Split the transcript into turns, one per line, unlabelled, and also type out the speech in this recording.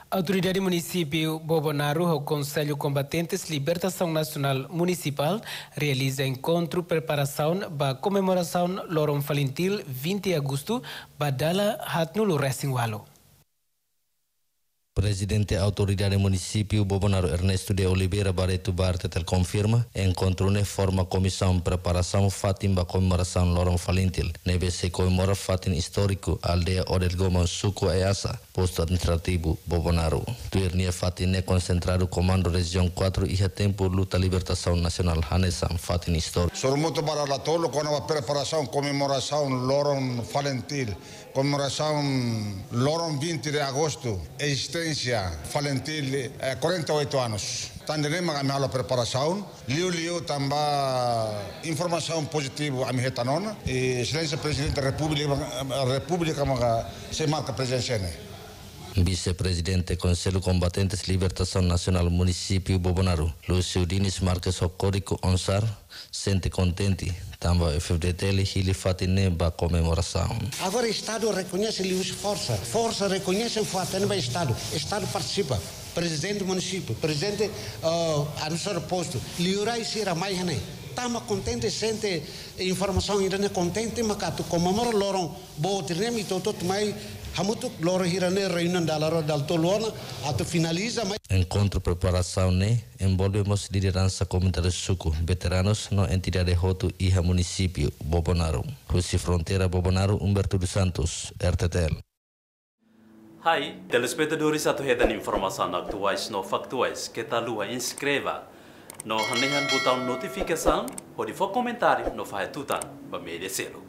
Autoridade Município Bobonaro, o Conselho Combatentes Libertação Nacional Municipal, realiza encontro preparação para comemoração Lorong Falintil 20 de agosto, Badala Hatnulu Resingwalo.
Presidente da Autoridade Município Bobonaro Ernesto de Oliveira Barreto Bartetel confirma encontro ne forma comissão preparação fatim ba comemoração Lorong Falintil. Neve se comemora fatim histórico aldeia Orel Goma Suco Easa, posto administrativo Bobonaro. Tuirnia fatim ne concentrado comando região 4 e a tempo luta libertação nacional Hanesam fatim histórico.
Sormuto Baralatolo com a preparação comemoração Lorong Falintil, comemoração Lorong 20 de agosto, existência Falintil 48 anos. Tandem a preparação, liu também informação positiva a minha tanona e excelência presidente da República se marca presença.
Vice-presidente Conselho Combatentes Libertação Nacional Município Bobonaro, Lúcio Diniz Marques Ocórico Onsar, sente contente, também o FDTL e fatine ba comemoração.
Agora o Estado reconhece os força reconhece o fatine ba Estado participa, presidente do município, presidente administrador posto, liurai sira mais né. Estamos contentes, sente informação ainda não contente, mas que comemora lorong, bo ternem itu tot mai hamutuk lorong hirane reunião da loro dal toluana, ato finaliza mais.
Encontro preparação né, envolvemos liderança comunitária suco, veteranos no entidade Hotu e a município Bobonaro, Rússia Fronteira Bobonaro Humberto dos Santos, RTTL.
Hai, telespectadores atuhedan informação atuais no factuais que tá lua inscreva no hanehan botão notificação ou de for comentário no faz tutan para merecer.